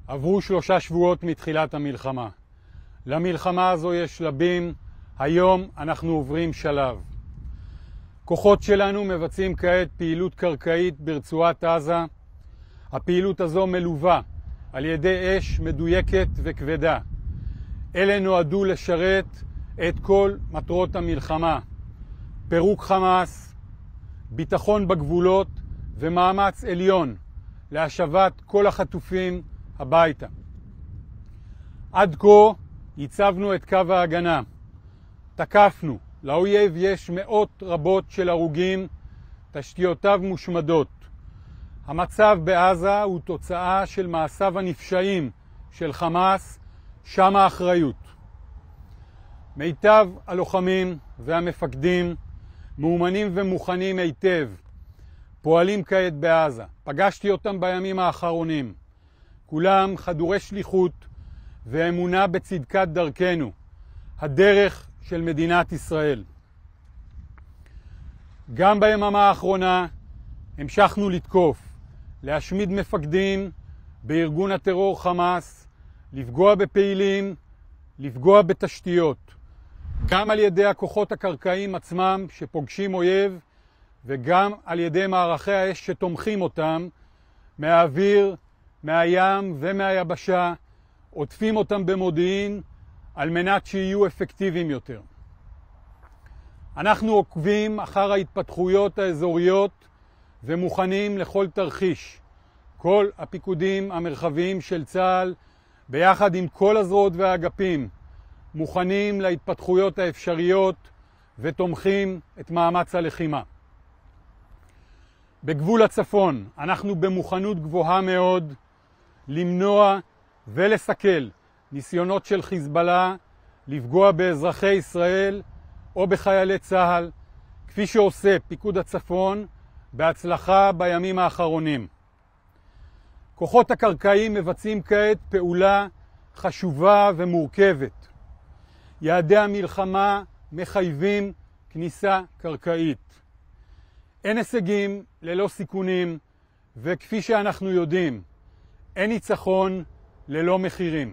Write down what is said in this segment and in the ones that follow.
עברו 3 שבועות מתחילת המלחמה. למלחמה הזו יש שלבים, היום אנחנו עוברים שלב. כוחות שלנו מבצעים כעת פעילות קרקעית ברצועת עזה. הפעילות הזו מלווה על ידי אש מדויקת וכבדה. אלה נועדו לשרת את כל מטרות המלחמה: פירוק חמאס, ביטחון בגבולות ומאמץ עליון להשבת כל החטופים הביתה. עד כה הצבנו את קו ההגנה, תקפנו, לאויב יש מאות רבות של הרוגים, תשתיותיו מושמדות. המצב בעזה הוא תוצאה של מעשיו הנפשעים של חמאס, שם האחריות. מיטב הלוחמים והמפקדים מאומנים ומוכנים היטב, פועלים כעת בעזה. פגשתי אותם בימים האחרונים. כולם חדורי שליחות ואמונה בצדקת דרכנו, הדרך של מדינת ישראל. גם ביממה האחרונה המשכנו לתקוף, להשמיד מפקדים בארגון הטרור חמאס, לפגוע בפעילים, לפגוע בתשתיות, גם על ידי הכוחות הקרקעיים עצמם שפוגשים אויב, וגם על ידי מערכי האש שתומכים אותם, מהאוויר, מהים ומהיבשה, עוטפים אותם במודיעין על מנת שיהיו אפקטיביים יותר. אנחנו עוקבים אחר ההתפתחויות האזוריות ומוכנים לכל תרחיש. כל הפיקודים המרחביים של צה"ל, ביחד עם כל הזרועות והאגפים, מוכנים להתפתחויות האפשריות ותומכים את מאמץ הלחימה. בגבול הצפון אנחנו במוכנות גבוהה מאוד למנוע ולסכל ניסיונות של חיזבאללה לפגוע באזרחי ישראל או בחיילי צה"ל, כפי שעושה פיקוד הצפון בהצלחה בימים האחרונים. כוחות הקרקעיים מבצעים כעת פעולה חשובה ומורכבת. יעדי המלחמה מחייבים כניסה קרקעית. אין הישגים ללא סיכונים, וכפי שאנחנו יודעים, אין ניצחון ללא מחירים.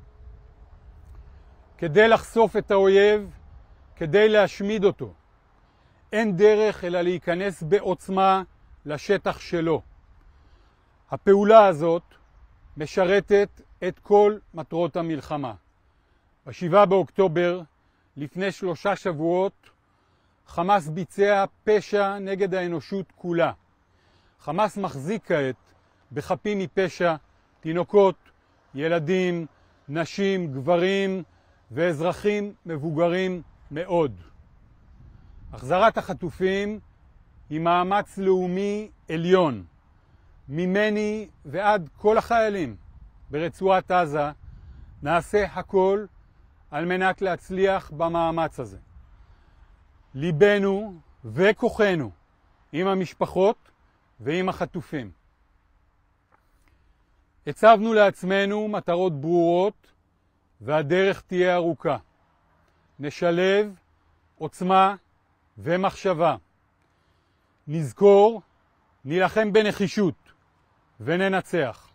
כדי לחשוף את האויב, כדי להשמיד אותו, אין דרך אלא להיכנס בעוצמה לשטח שלו. הפעולה הזאת משרתת את כל מטרות המלחמה. ב7 באוקטובר, לפני 3 שבועות, חמאס ביצע פשע נגד האנושות כולה. חמאס מחזיק כעת בחפים מפשע, תינוקות, ילדים, נשים, גברים ואזרחים מבוגרים מאוד. החזרת החטופים היא מאמץ לאומי עליון. ממני ועד כל החיילים ברצועת עזה נעשה הכל על מנת להצליח במאמץ הזה. ליבנו וכוחנו עם המשפחות ועם החטופים. הצבנו לעצמנו מטרות ברורות והדרך תהיה ארוכה. נשלב עוצמה ומחשבה. נזכור, נילחם בנחישות וננצח.